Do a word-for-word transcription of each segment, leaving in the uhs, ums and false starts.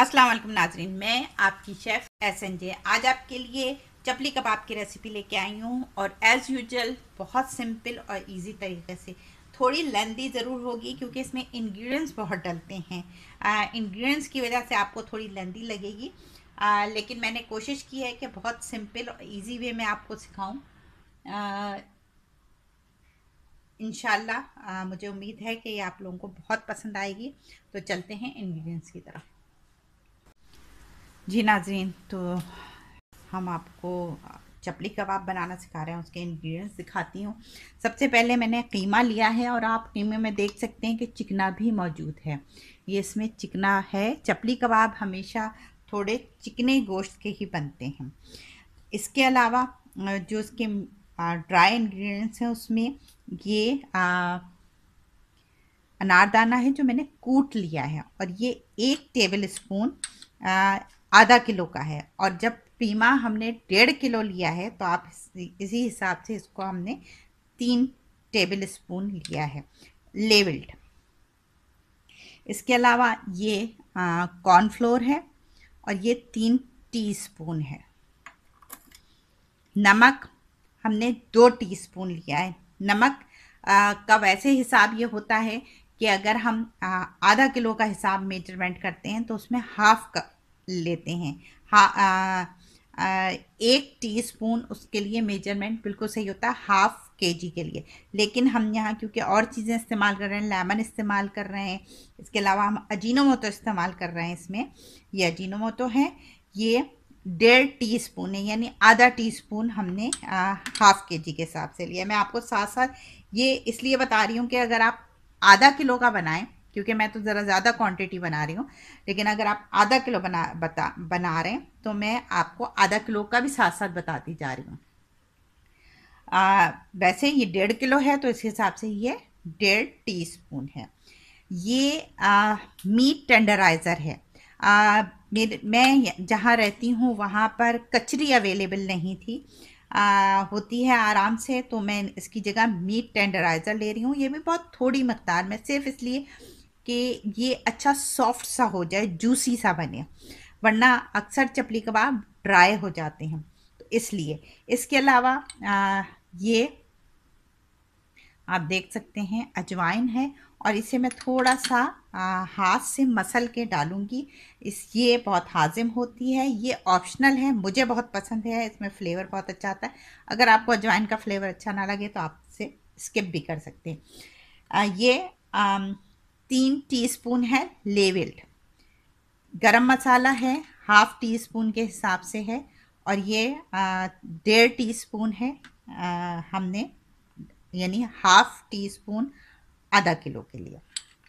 अस्सलाम वालेकुम नाजरीन, मैं आपकी शेफ़ एस एन जे आज आपके लिए चपली कबाब की रेसिपी लेके आई हूँ। और एज़ यूजुअल बहुत सिंपल और इजी तरीके से, थोड़ी लेंदी ज़रूर होगी क्योंकि इसमें इंग्रेडिएंट्स बहुत डलते हैं। इंग्रेडिएंट्स की वजह से आपको थोड़ी लेंदी लगेगी, आ, लेकिन मैंने कोशिश की है कि बहुत सिंपल और इजी वे में आपको सिखाऊँ। इंशाल्लाह मुझे उम्मीद है कि ये आप लोगों को बहुत पसंद आएगी। तो चलते हैं इंग्रेडिएंट्स की तरफ। जी नाज़रीन, तो हम आपको चपली कबाब बनाना सिखा रहे हैं, उसके इंग्रेडिएंट्स दिखाती हूँ। सबसे पहले मैंने कीमा लिया है और आप कीमे में देख सकते हैं कि चिकना भी मौजूद है। ये इसमें चिकना है। चपली कबाब हमेशा थोड़े चिकने गोश्त के ही बनते हैं। इसके अलावा जो इसके ड्राई इंग्रेडिएंट्स हैं उसमें ये आ, अनारदाना है जो मैंने कूट लिया है, और ये एक टेबल स्पून आधा किलो का है। और जब कीमा हमने डेढ़ किलो लिया है तो आप इसी हिसाब से इसको हमने तीन टेबल स्पून लिया है लेवल्ड। इसके अलावा ये कॉर्नफ्लोर है और ये तीन टीस्पून है। नमक हमने दो टीस्पून लिया है। नमक आ, का वैसे हिसाब ये होता है कि अगर हम आ, आधा किलो का हिसाब मेजरमेंट करते हैं तो उसमें हाफ का लेते हैं। हा आ, आ, एक टीस्पून उसके लिए मेजरमेंट बिल्कुल सही होता है हाफ केजी के लिए। लेकिन हम यहाँ क्योंकि और चीज़ें इस्तेमाल कर रहे हैं, लेमन इस्तेमाल कर रहे हैं, इसके अलावा हम अजीनोमोटो इस्तेमाल कर रहे हैं। इसमें ये अजीनोमोटो है, ये डेढ़ टी स्पून है, यानी आधा टीस्पून हमने आ, हाफ के जी के हिसाब से लिया। मैं आपको साथ साथ ये इसलिए बता रही हूँ कि अगर आप आधा किलो का बनाएं, क्योंकि मैं तो ज़रा ज़्यादा क्वांटिटी बना रही हूँ, लेकिन अगर आप आधा किलो बना बता बना रहे हैं तो मैं आपको आधा किलो का भी साथ साथ बताती जा रही हूँ। वैसे ये डेढ़ किलो है तो इस हिसाब से ये डेढ़ टी स्पून है। ये आ, मीट टेंडराइज़र है। आ, मेरे मैं जहाँ रहती हूँ वहाँ पर कचरी अवेलेबल नहीं थी, आ, होती है आराम से, तो मैं इसकी जगह मीट टेंडराइज़र ले रही हूँ। ये भी बहुत थोड़ी मकदार में, सिर्फ इसलिए कि ये अच्छा सॉफ्ट सा हो जाए, जूसी सा बने, वरना अक्सर चपली कबाब ड्राई हो जाते हैं, तो इसलिए। इसके अलावा आ, ये आप देख सकते हैं अजवाइन है, और इसे मैं थोड़ा सा आ, हाथ से मसल के डालूंगी। इस ये बहुत हाजिम होती है, ये ऑप्शनल है, मुझे बहुत पसंद है, इसमें फ्लेवर बहुत अच्छा आता है। अगर आपको अजवाइन का फ्लेवर अच्छा ना लगे तो आप इसे स्किप भी कर सकते हैं। आ, ये आ, तीन टीस्पून है लेवल्ड। गरम मसाला है, हाफ टी स्पून के हिसाब से है, और ये डेढ़ टी स्पून है आ, हमने, यानी हाफ टी स्पून आधा किलो के लिए।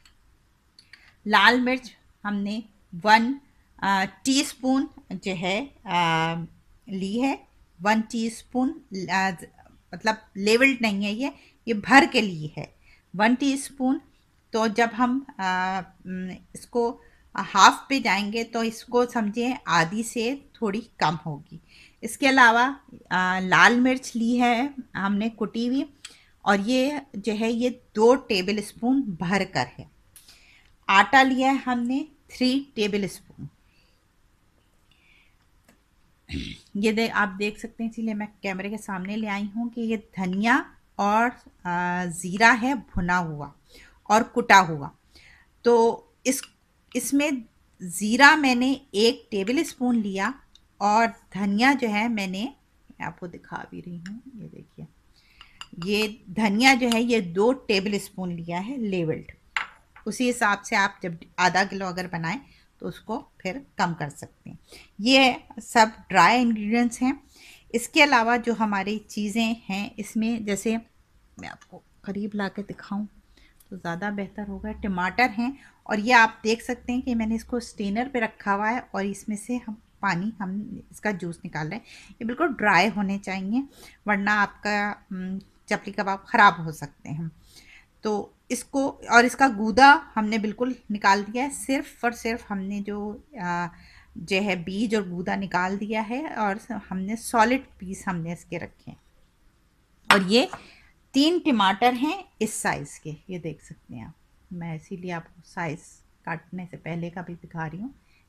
लाल मिर्च हमने वन टीस्पून जो है आ, ली है। वन टीस्पून मतलब लेवल्ड नहीं है, ये ये भर के लिए है वन टीस्पून। तो जब हम आ, इसको हाफ पे जाएंगे तो इसको समझिए आधी से थोड़ी कम होगी। इसके अलावा आ, लाल मिर्च ली है हमने कुटी हुई, और ये जो है ये दो टेबल स्पून भर कर है। आटा लिया है हमने थ्री टेबल स्पून। ये दे आप देख सकते हैं, इसीलिए मैं कैमरे के सामने ले आई हूँ कि ये धनिया और ज़ीरा है भुना हुआ और कुटा हुआ। तो इस इसमें ज़ीरा मैंने एक टेबल स्पून लिया, और धनिया जो है मैंने, मैं आपको दिखा भी रही हूँ, ये देखिए, ये धनिया जो है ये दो टेबल स्पून लिया है लेवल्ड। उसी हिसाब से आप जब आधा किलो अगर बनाएं तो उसको फिर कम कर सकते हैं। ये सब ड्राई इंग्रेडिएंट्स हैं। इसके अलावा जो हमारी चीज़ें हैं इसमें, जैसे मैं आपको करीब ला के दिखाऊँ तो ज़्यादा बेहतर होगा। टमाटर हैं, और ये आप देख सकते हैं कि मैंने इसको स्टेनर पे रखा हुआ है, और इसमें से हम पानी हम इसका जूस निकाल रहे हैं। ये बिल्कुल ड्राई होने चाहिए, वरना आपका चपली कबाब ख़राब हो सकते हैं। तो इसको, और इसका गूदा हमने बिल्कुल निकाल दिया है, सिर्फ और सिर्फ हमने जो आ, जो है बीज और गूदा निकाल दिया है, और हमने सॉलिड पीस हमने इसके रखे हैं। और ये तीन टमाटर हैं इस साइज़ के, ये देख सकते हैं आप। मैं इसीलिए आपको साइज़ काटने से पहले का भी दिखा रही हूँ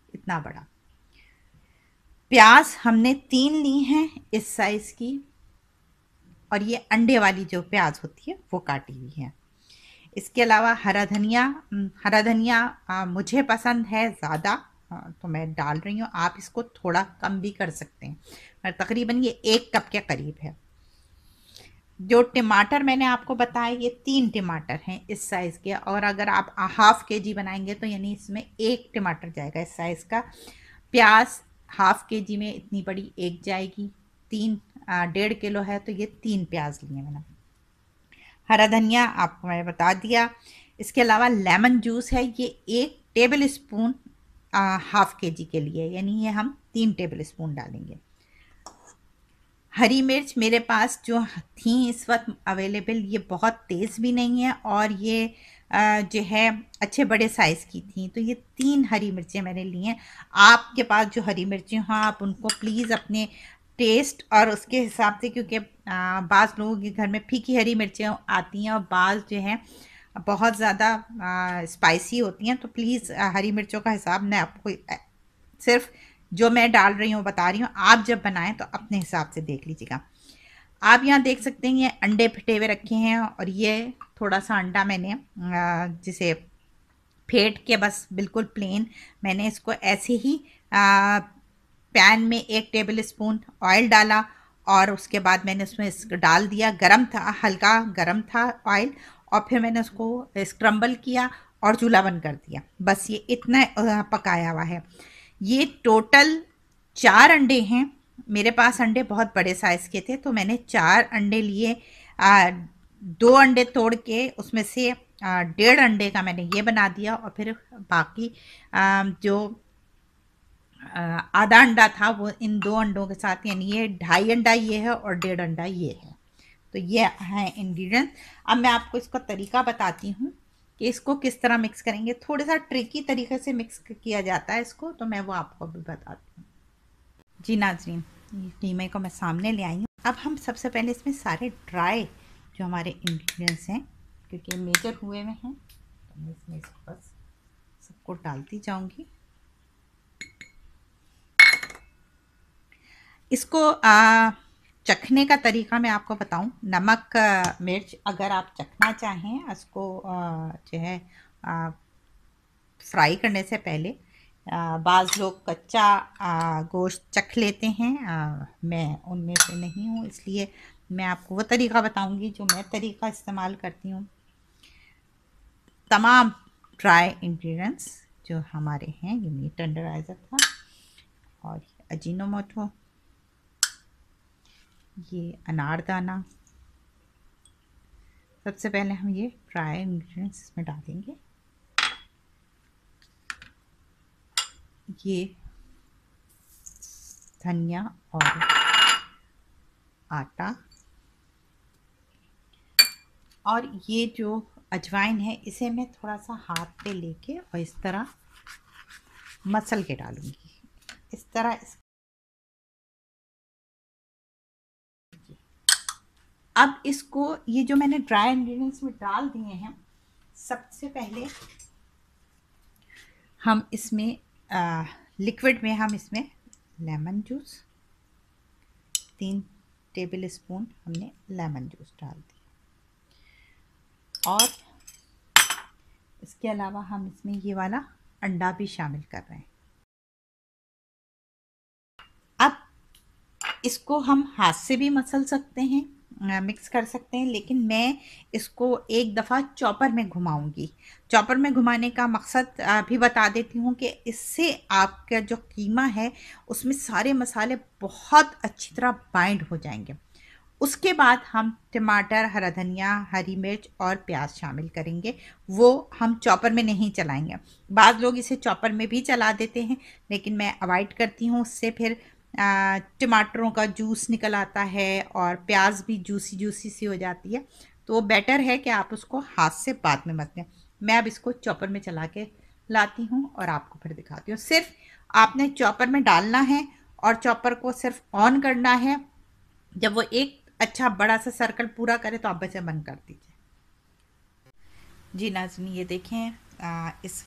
इतना बड़ा। प्याज हमने तीन ली हैं इस साइज की, और ये अंडे वाली जो प्याज होती है वो काटी हुई है। इसके अलावा हरा धनिया, हरा धनिया आ, मुझे पसंद है ज़्यादा, तो मैं डाल रही हूँ। आप इसको थोड़ा कम भी कर सकते हैं, पर तकरीबन ये एक कप के करीब है। जो टमाटर मैंने आपको बताया, ये तीन टमाटर हैं इस साइज़ के, और अगर आप हाफ के जी बनाएंगे तो यानी इसमें एक टमाटर जाएगा इस साइज़ का। प्याज हाफ के जी में इतनी बड़ी एक जाएगी। तीन डेढ़ किलो है तो ये तीन प्याज लिए मैंने। हरा धनिया आपको मैंने बता दिया। इसके अलावा लेमन जूस है, ये एक टेबल स्पून हाफ के जी के लिए, यानी ये हम तीन टेबल स्पून डालेंगे। हरी मिर्च मेरे पास जो थी इस वक्त अवेलेबल, ये बहुत तेज़ भी नहीं है और ये आ, जो है अच्छे बड़े साइज़ की थी, तो ये तीन हरी मिर्चें मैंने ली हैं। आपके पास जो हरी मिर्चें हों आप उनको प्लीज़ अपने टेस्ट और उसके हिसाब से, क्योंकि बाज़ लोगों के घर में फीकी हरी मिर्चें आती हैं और बाज़ जो हैं बहुत ज़्यादा स्पाइसी होती हैं, तो प्लीज़ हरी मिर्चों का हिसाब मैं आपको सिर्फ जो मैं डाल रही हूँ बता रही हूँ, आप जब बनाएं तो अपने हिसाब से देख लीजिएगा। आप यहाँ देख सकते हैं ये अंडे फटे हुए रखे हैं, और ये थोड़ा सा अंडा मैंने जिसे फेंट के बस बिल्कुल प्लेन मैंने इसको ऐसे ही आ, पैन में एक टेबल स्पून ऑयल डाला, और उसके बाद मैंने उसमें डाल दिया। गरम था, हल्का गरम था ऑयल, और फिर मैंने उसको स्क्रम्बल किया और चूल्हा बंद कर दिया। बस ये इतना पकाया हुआ है। ये टोटल चार अंडे हैं मेरे पास। अंडे बहुत बड़े साइज़ के थे तो मैंने चार अंडे लिए। आ, दो अंडे तोड़ के उसमें से डेढ़ अंडे का मैंने ये बना दिया, और फिर बाकी आ, जो आधा अंडा था वो इन दो अंडों के साथ, यानी ये ढाई अंडा ये है और डेढ़ अंडा ये है। तो ये है इंग्रेडिएंट। अब मैं आपको इसका तरीका बताती हूँ कि इसको किस तरह मिक्स करेंगे। थोड़ा सा ट्रिकी तरीके से मिक्स किया जाता है इसको, तो मैं वो आपको भी बताती हूँ। जी नाजरीन, ये कीमे को मैं सामने ले आई हूँ। अब हम सबसे पहले इसमें सारे ड्राई जो हमारे इंग्रेडिएंट्स हैं, क्योंकि मेजर हुए में हैं, तो मैं इसमें इसको बस सबको डालती जाऊँगी। इसको आ, चखने का तरीका मैं आपको बताऊं। नमक मिर्च अगर आप चखना चाहें इसको जो है आ, फ्राई करने से पहले, बाज़ लोग कच्चा आ, गोश्त चख लेते हैं, आ, मैं उनमें से नहीं हूँ, इसलिए मैं आपको वो तरीका बताऊंगी जो मैं तरीका इस्तेमाल करती हूँ। तमाम ड्राई इंग्रेडिएंट्स जो हमारे हैं, ये मीट टेंडराइज़र था और अजीनोमोटो, ये अनारदाना। सबसे पहले हम ये ड्राई इंग्रेडिएंट्स इसमें डालेंगे। ये धनिया और आटा, और ये जो अजवाइन है इसे मैं थोड़ा सा हाथ पे लेके और इस तरह मसल के डालूंगी। इस तरह इस अब इसको, ये जो मैंने ड्राई इंग्रेडिएंट्स में डाल दिए हैं, सबसे पहले हम इसमें आ, लिक्विड में हम इसमें लेमन जूस, तीन टेबल स्पून हमने लेमन जूस डाल दिया, और इसके अलावा हम इसमें ये वाला अंडा भी शामिल कर रहे हैं। अब इसको हम हाथ से भी मसल सकते हैं, मिक्स कर सकते हैं, लेकिन मैं इसको एक दफ़ा चॉपर में घुमाऊंगी। चॉपर में घुमाने का मकसद भी बता देती हूँ कि इससे आपका जो कीमा है उसमें सारे मसाले बहुत अच्छी तरह बाइंड हो जाएंगे। उसके बाद हम टमाटर, हरा धनिया, हरी मिर्च और प्याज शामिल करेंगे। वो हम चॉपर में नहीं चलाएंगे। बाज़ लोग इसे चॉपर में भी चला देते हैं, लेकिन मैं अवॉइड करती हूँ। उससे फिर टमाटरों का जूस निकल आता है और प्याज भी जूसी जूसी सी हो जाती है, तो वो बेटर है कि आप उसको हाथ से बाद में मत लें। मैं अब इसको चॉपर में चला के लाती हूँ और आपको फिर दिखाती हूँ। सिर्फ आपने चॉपर में डालना है और चॉपर को सिर्फ ऑन करना है। जब वो एक अच्छा बड़ा सा सर्कल पूरा करे तो आप बसे बंद कर दीजिए। जी नाज़रीन, ये देखें, आ, इस वक्त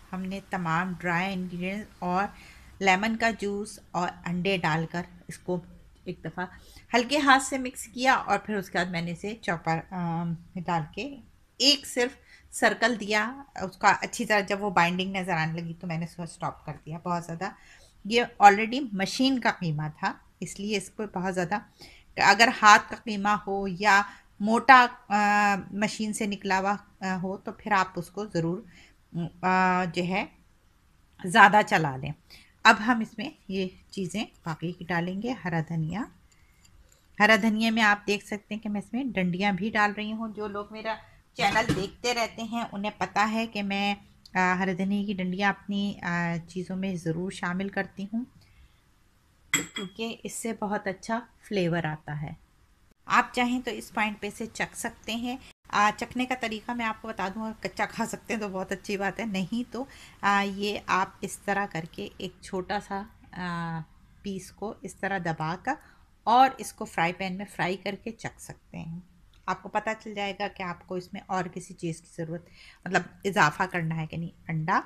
हमने तमाम ड्राई इंग्रेडिएंट्स और लेमन का जूस और अंडे डालकर इसको एक दफ़ा हल्के हाथ से मिक्स किया और फिर उसके बाद मैंने इसे चॉपर में डाल के एक सिर्फ सर्कल दिया उसका अच्छी तरह। जब वो बाइंडिंग नज़र आने लगी तो मैंने उसको स्टॉप कर दिया। बहुत ज़्यादा ये ऑलरेडी मशीन का कीमा था, इसलिए इसको बहुत ज़्यादा, अगर हाथ का कीमा हो या मोटा आ, मशीन से निकला हुआ आ, हो तो फिर आप उसको ज़रूर आ, जो है ज़्यादा चला लें। अब हम इसमें ये चीज़ें बाकी की डालेंगे। हरा धनिया, हरा धनिया में आप देख सकते हैं कि मैं इसमें डंडियाँ भी डाल रही हूँ। जो लोग मेरा चैनल देखते रहते हैं उन्हें पता है कि मैं आ, हरा धनिया की डंडियाँ अपनी चीज़ों में ज़रूर शामिल करती हूँ, क्योंकि इससे बहुत अच्छा फ्लेवर आता है। आप चाहें तो इस पॉइंट पे से चख सकते हैं। आ, चखने का तरीका मैं आपको बता दूं, कच्चा खा सकते हैं तो बहुत अच्छी बात है, नहीं तो आ, ये आप इस तरह करके एक छोटा सा आ, पीस को इस तरह दबाकर और इसको फ्राई पैन में फ्राई करके चख सकते हैं। आपको पता चल जाएगा कि आपको इसमें और किसी चीज़ की ज़रूरत, मतलब इजाफा करना है कि नहीं। अंडा,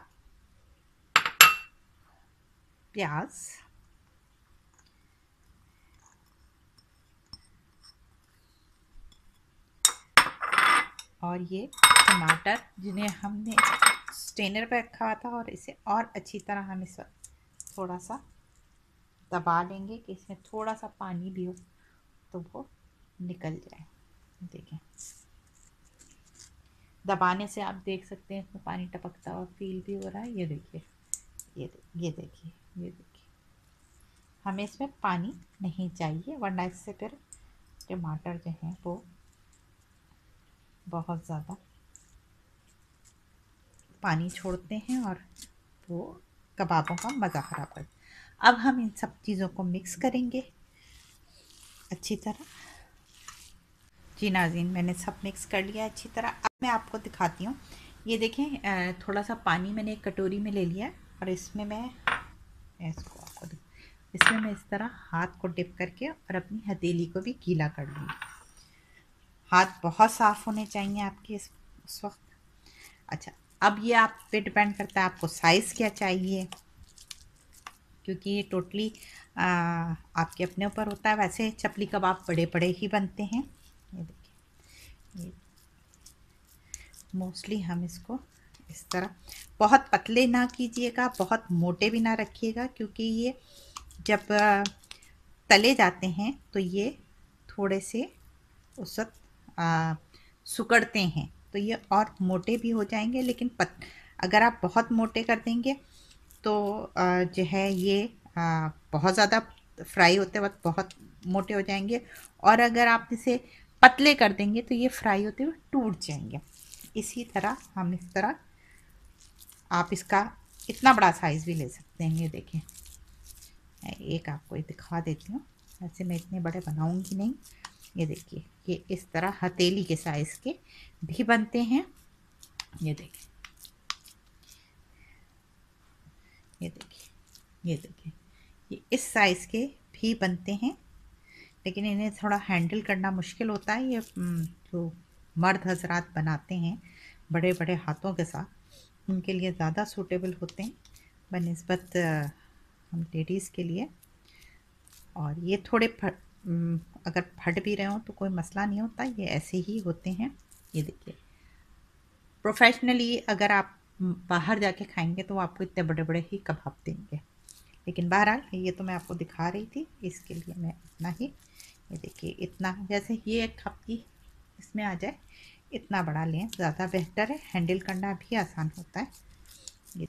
प्याज, और ये टमाटर जिन्हें हमने स्ट्रेनर पे रखा हुआ था, और इसे और अच्छी तरह हम इस थोड़ा सा दबा लेंगे कि इसमें थोड़ा सा पानी भी हो तो वो निकल जाए। देखें, दबाने से आप देख सकते हैं इसमें पानी टपकता हुआ फील भी हो रहा है। ये देखिए, ये ये देखिए, ये देखिए, हमें इसमें पानी नहीं चाहिए वरना इससे फिर टमाटर जो हैं वो बहुत ज़्यादा पानी छोड़ते हैं और वो कबाबों का मज़ा ख़राब कर। अब हम इन सब चीज़ों को मिक्स करेंगे अच्छी तरह। जी नाज़रीन, मैंने सब मिक्स कर लिया अच्छी तरह। अब मैं आपको दिखाती हूँ। ये देखें, थोड़ा सा पानी मैंने एक कटोरी में ले लिया और इसमें मैं इसको आपको इसमें मैं इस तरह हाथ को डिप करके और अपनी हथेली को भी गीला कर लूँगी। हाथ बहुत साफ़ होने चाहिए आपके इस, उस वक्त। अच्छा, अब ये आप पे डिपेंड करता है आपको साइज़ क्या चाहिए, क्योंकि ये टोटली आपके अपने ऊपर होता है। वैसे चपली कबाब बड़े बड़े ही बनते हैं। ये देखिए, ये मोस्टली हम इसको इस तरह बहुत पतले ना कीजिएगा, बहुत मोटे भी ना रखिएगा, क्योंकि ये जब तले जाते हैं तो ये थोड़े से उस वक्त सिकुड़ते हैं तो ये और मोटे भी हो जाएंगे। लेकिन पत अगर आप बहुत मोटे कर देंगे तो जो है ये बहुत ज़्यादा फ्राई होते वक्त बहुत मोटे हो जाएंगे, और अगर आप इसे पतले कर देंगे तो ये फ्राई होते हुए टूट जाएंगे। इसी तरह हम इस तरह आप इसका इतना बड़ा साइज़ भी ले सकते हैं। ये देखें, एक आपको ये दिखा देती हूँ, वैसे मैं इतने बड़े बनाऊंगी नहीं। ये देखिए, ये इस तरह हथेली के साइज़ के भी बनते हैं। ये देखिए, ये देखिए, ये देखिए, ये इस साइज़ के भी बनते हैं, लेकिन इन्हें थोड़ा हैंडल करना मुश्किल होता है। ये जो मर्द हजरात बनाते हैं बड़े बड़े हाथों के साथ, उनके लिए ज़्यादा सूटेबल होते हैं बनिस्बत हम लेडीज़ के लिए। और ये थोड़े फट, अगर फट भी रहे हो तो कोई मसला नहीं होता, ये ऐसे ही होते हैं। ये देखिए, प्रोफेशनली अगर आप बाहर जाके खाएंगे तो वो आपको इतने बड़े बड़े ही कबाब देंगे, लेकिन बहरहाल ये तो मैं आपको दिखा रही थी, इसके लिए मैं इतना ही। ये देखिए, इतना जैसे ये एक कप की इसमें आ जाए इतना बड़ा लें, ज़्यादा बेहतर है, हैंडल करना भी आसान होता है। ये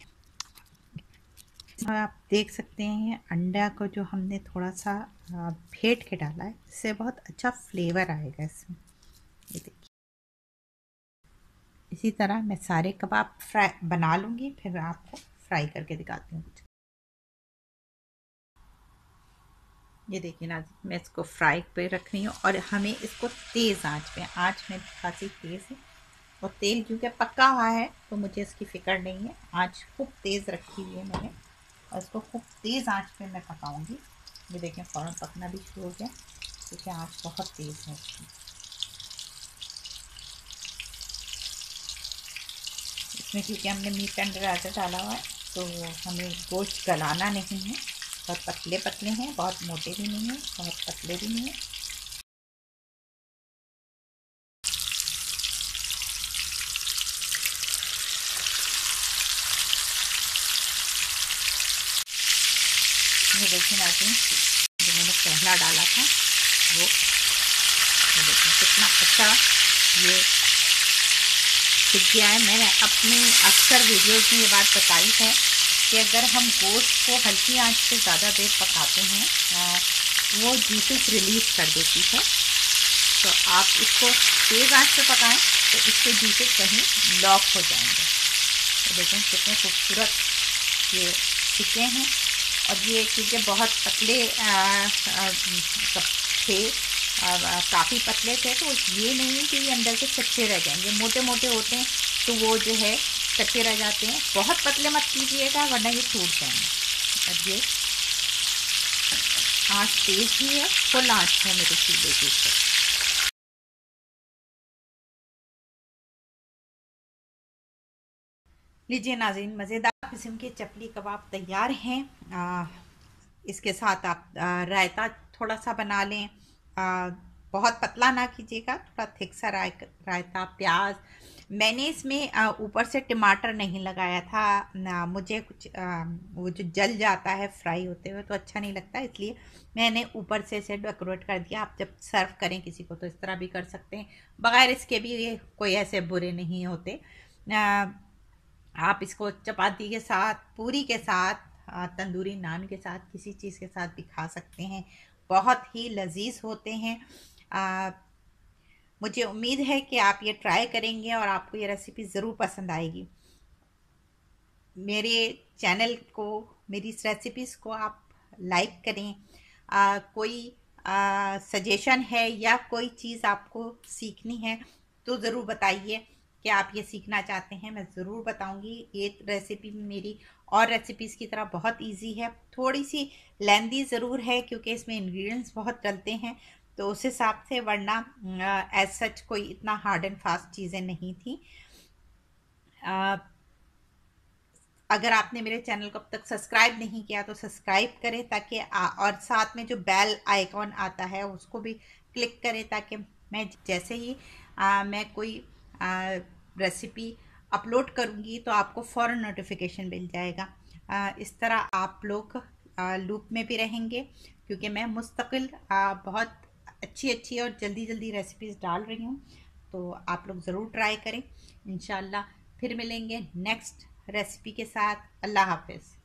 आप देख सकते हैं अंडा को जो हमने थोड़ा सा फेंट के डाला है, इससे बहुत अच्छा फ्लेवर आएगा इसमें। ये देखिए, इसी तरह मैं सारे कबाब फ्राई बना लूँगी, फिर आपको फ्राई करके दिखाती हूँ। ये देखिए ना, मैं इसको फ्राई पे रख रही हूँ और हमें इसको तेज़ आंच पे, आंच में खासी तेज़ है, और तेल क्योंकि पका हुआ है तो मुझे इसकी फ़िक्र नहीं है। आंच खूब तेज़ रखी हुई है मैंने और इसको खूब तेज़ आंच पे मैं पकाऊंगी। ये देखें, फ़ौरन पकना भी शुरू हो गया क्योंकि आंच बहुत तेज़ है इसकी। इसमें क्योंकि हमने मीट टेंडराइजर डाला हुआ है तो हमें गोश्त गलाना नहीं है। बहुत पतले पतले हैं, बहुत मोटे भी नहीं हैं, बहुत पतले भी नहीं हैं। ये देखिए नाज़रीन, जो मैंने पहला डाला था वो देखिए कितना अच्छा ये सीख गया है। मैंने अपने अक्सर वीडियोस में ये बात बताई है कि अगर हम गोश्त को हल्की आंच पे ज़्यादा देर पकाते हैं वो जूसेस रिलीज़ कर देती है। तो आप इसको तेज़ आंच पे पकाएं तो इसके जूसेस कहीं लॉक हो जाएंगे। तो देखें कितने खूबसूरत ये सीखे हैं। और ये क्योंकि बहुत पतले थे, काफ़ी पतले थे, तो ये नहीं कि ये अंदर से कच्चे रह जाएंगे। मोटे मोटे होते हैं तो वो जो है कच्चे रह जाते हैं। बहुत पतले मत कीजिएगा वरना ये टूट जाएंगे। और ये आँच तेज़ ही है, फुल आँच है मेरे चूल्हे के ऊपर। लीजिए नाज़रीन, मज़ेदार किस्म के चपली कबाब तैयार हैं। आ, इसके साथ आप आ, रायता थोड़ा सा बना लें। आ, बहुत पतला ना कीजिएगा, थोड़ा थिक सा राय रायता। प्याज मैंने इसमें ऊपर से टमाटर नहीं लगाया था ना, मुझे कुछ आ, वो जो जल जाता है फ्राई होते हुए तो अच्छा नहीं लगता, इसलिए मैंने ऊपर से इसे डेकोरेट कर दिया। आप जब सर्व करें किसी को तो इस तरह भी कर सकते हैं, बगैर इसके भी ये कोई ऐसे बुरे नहीं होते। आ, आप इसको चपाती के साथ, पूरी के साथ, तंदूरी नान के साथ, किसी चीज़ के साथ भी खा सकते हैं। बहुत ही लजीज होते हैं। आ, मुझे उम्मीद है कि आप ये ट्राई करेंगे और आपको ये रेसिपी ज़रूर पसंद आएगी। मेरे चैनल को, मेरी इस रेसिपीज़ को आप लाइक करें। आ, कोई सजेशन है या कोई चीज़ आपको सीखनी है तो ज़रूर बताइए कि आप ये सीखना चाहते हैं, मैं ज़रूर बताऊंगी। ये रेसिपी मेरी और रेसिपीज़ की तरह बहुत इजी है, थोड़ी सी लेंदी ज़रूर है क्योंकि इसमें इंग्रेडिएंट्स बहुत डलते हैं तो उस हिसाब से, वरना एज सच कोई इतना हार्ड एंड फास्ट चीज़ें नहीं थी। आ, अगर आपने मेरे चैनल को अब तक सब्सक्राइब नहीं किया तो सब्सक्राइब करें ताकि आ, और साथ में जो बेल आइकॉन आता है उसको भी क्लिक करें ताकि मैं जैसे ही आ, मैं कोई रेसिपी अपलोड करूँगी तो आपको फ़ौरन नोटिफिकेशन मिल जाएगा। आ, इस तरह आप लोग लूप में भी रहेंगे क्योंकि मैं मुस्तकिल आ, बहुत अच्छी अच्छी और जल्दी जल्दी रेसिपीज़ डाल रही हूँ। तो आप लोग ज़रूर ट्राई करें। इंशाल्लाह फिर मिलेंगे नेक्स्ट रेसिपी के साथ। अल्लाह हाफिज़।